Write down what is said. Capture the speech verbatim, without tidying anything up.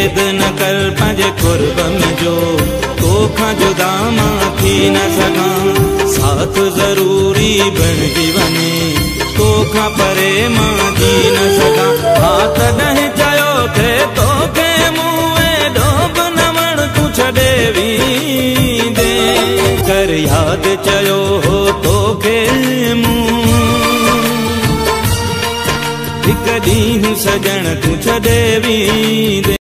भेद न कर पंहिंजे कुर्ब में जो, तोखां जुदा मां थी न सघां। साथ ज़रूरी बणिजी वञे, तोखां परे मां जी न सघां। हा तॾहिं चयो थे तोखे मूं एॾो बि न वण तूं छॾे वेंदे, कर यादि चयो हो तोखे मूं हिकु ॾींहुं सजण तूं छॾे वेंदे।